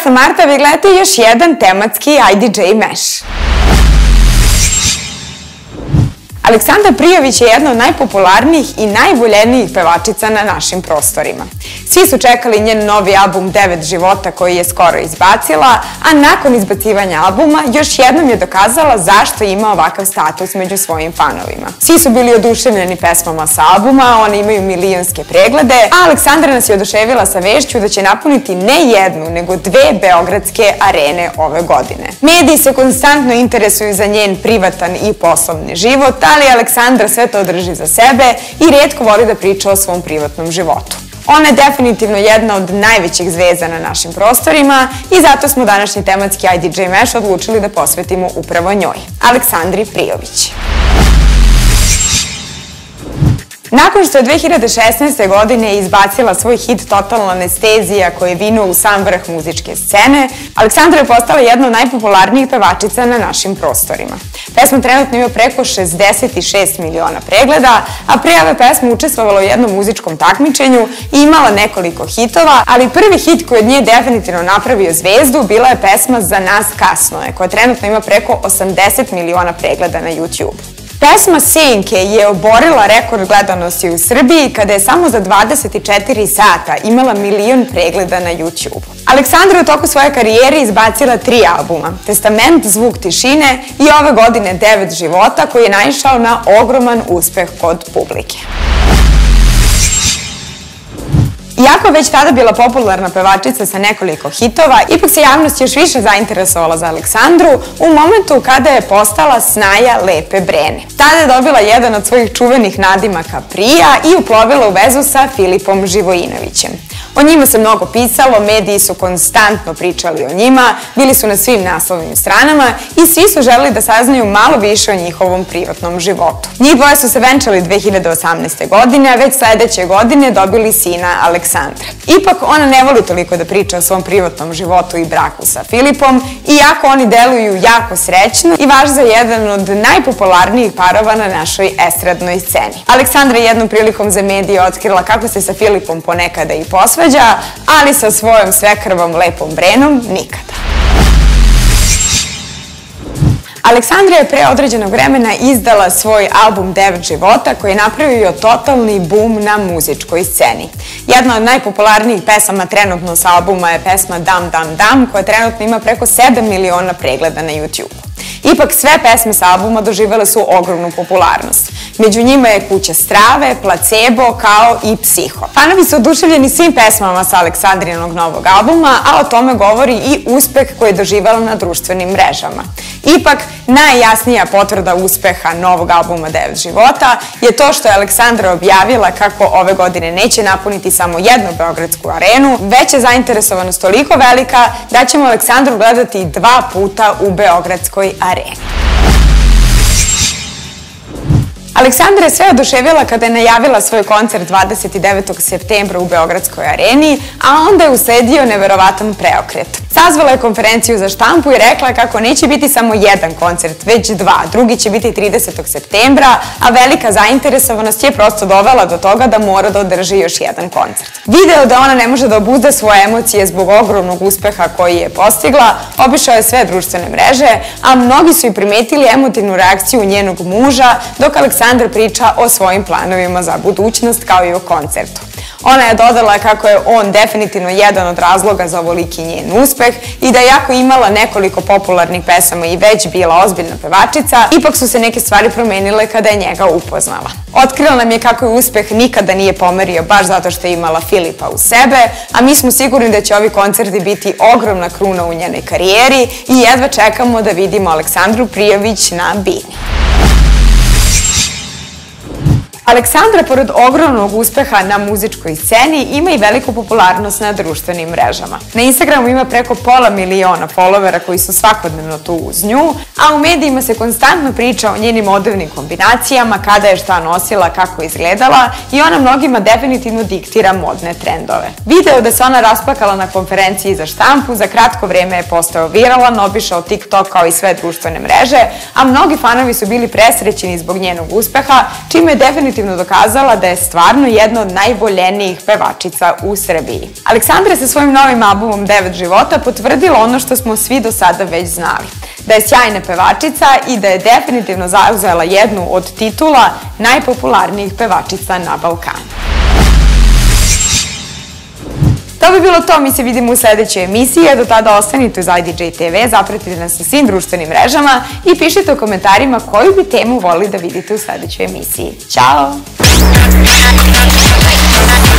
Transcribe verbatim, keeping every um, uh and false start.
sam Marta, vi gledate još jedan tematski I D J Mesh. Aleksandra Prijović je jedna od najpopularnijih i najvoljenijih pevačica na našim prostorima. Svi su čekali njen novi album Devet života koji je skoro izbacila, a nakon izbacivanja albuma još jednom je dokazala zašto ima ovakav status među svojim fanovima. Svi su bili oduševljeni pesmama sa albuma, one imaju milionske preglede, a Aleksandra nas je oduševila sa vešću da će napuniti ne jednu, nego dve beogradske arene ove godine. Mediji se konstantno interesuju za njen privatan i poslovni život, ali Aleksandra sve to drži za sebe i retko voli da priča o svom privatnom životu. Ona je definitivno jedna od najvećih zvezda na našim prostorima i zato smo današnji tematski I D J Mesh odlučili da posvetimo upravo njoj, Aleksandri Prijović. Nakon što je dve hiljade šesnaeste. godine izbacila svoj hit Totalna anestezija koji je vinuo u sam vrh muzičke scene, Aleksandra je postala jedna od najpopularnijih pevačica na našim prostorima. Pesma trenutno ima preko šezdeset šest miliona pregleda, a pre ove pesme učestvovala u jednom muzičkom takmičenju i imala nekoliko hitova, ali prvi hit koji od nje definitivno napravio zvezdu bila je pesma Za nas kasno je, koja trenutno ima preko osamdeset miliona pregleda na YouTube. Pesma Senke je oborila rekord gledanosti u Srbiji kada je samo za dvadeset četiri sata imala milion pregleda na YouTube. Aleksandra je u toku svoje karijere izbacila tri albuma, Testament, Zvuk tišine i ove godine Devet života koji je naišao na ogroman uspeh kod publike. Iako je već tada bila popularna pevačica sa nekoliko hitova, ipak se javnost još više zainteresovala za Aleksandru u momentu kada je postala snaja Lepe Brene. Tada je dobila jedan od svojih čuvenih nadimaka Prija i uplovila u vezu sa Filipom Živojinovićem. O njima se mnogo pisalo, mediji su konstantno pričali o njima, bili su na svim naslovnim stranama i svi su želeli da saznaju malo više o njihovom privatnom životu. Njih dvoje su se venčali dve hiljade osamnaeste. godine, a već sledeće godine dobili sina Aleksandra. Ipak ona ne voli toliko da priča o svom privatnom životu i braku sa Filipom, iako oni deluju jako srećno i važe za jedan od najpopularnijih parova na našoj estradnoj sceni. Aleksandra je jednom prilikom za medije otkrila kako se sa Filipom ponekada i posvađa, ali sa svojom svekrvom Lepom Brenom nikada. Aleksandra je pre određenog vremena izdala svoj album Devet života koji je napravio totalni bum na muzičkoj sceni. Jedna od najpopularnijih pesama trenutno sa albuma je pesma Dam Dam Dam koja trenutno ima preko sedam miliona pregleda na YouTube. Ipak sve pesme sa albuma doživele su ogromnu popularnost. Među njima je Kuća strave, Placebo, kao i Psiho. Fanovi su oduševljeni svim pesmama sa Aleksandrinog novog albuma, a o tome govori i uspeh koji je doživela na društvenim mrežama. Ipak, najjasnija potvrda uspeha novog albuma Devet života je to što je Aleksandra objavila kako ove godine neće napuniti samo jednu beogradsku arenu, već je zainteresovanost toliko velika da ćemo Aleksandru gledati dva puta u beogradskoj areni. Aleksandra je sve oduševila kada je najavila svoj koncert dvadeset devetog septembra u Beogradskoj areni, a onda je usledio neverovatan preokret. Sazvala je konferenciju za štampu i rekla kako neće biti samo jedan koncert, već dva. Drugi će biti tridesetog septembra, a velika zainteresovanost je prosto dovela do toga da mora da održi još jedan koncert. Video da ona ne može da obuzda svoje emocije zbog ogromnog uspeha koji je postigla, obišao je sve društvene mreže, a mnogi su i primetili emotivnu reakciju njenog muža dok Aleksandra priča o svojim planovima za budućnost kao i o koncertu. Ona je dodala kako je on definitivno jedan od razloga za ovoliki njen uspeh i da je jako imala nekoliko popularnih pesama i već bila ozbiljna pevačica, ipak su se neke stvari promenile kada je njega upoznala. Otkrila nam je kako je uspeh nikada nije pomerio baš zato što je imala Filipa u sebe, a mi smo sigurni da će ovi koncerti biti ogromna kruna u njenoj karijeri i jedva čekamo da vidimo Aleksandru Prijović na bini. Aleksandra, pored ogromnog uspeha na muzičkoj sceni, ima i veliku popularnost na društvenim mrežama. Na Instagramu ima preko pola miliona followera koji su svakodnevno tu uz nju, a u medijima se konstantno priča o njenim modevnim kombinacijama, kada je šta nosila, kako je izgledala i ona mnogima definitivno diktira modne trendove. Video da se ona rasplakala na konferenciji za štampu za kratko vreme je postao viralan, obišao TikTok kao i sve društvene mreže, a mnogi fanovi su bili presrećeni zbog njenog uspeha, čime je definitivno definitivno dokazala da je stvarno jedna od najvoljenijih pevačica u Srbiji. Aleksandra je sa svojim novim albumom Devet života potvrdila ono što smo svi do sada već znali. Da je sjajna pevačica i da je definitivno zauzela jednu od titula najpopularnijih pevačica na Balkanu. To bi bilo to, mi se vidimo u sledećoj emisiji, a do tada ostanite uz I D J T V, zapratite nas na svim društvenim mrežama i pišite u komentarima koju bi temu volili da vidite u sledećoj emisiji. Ćao!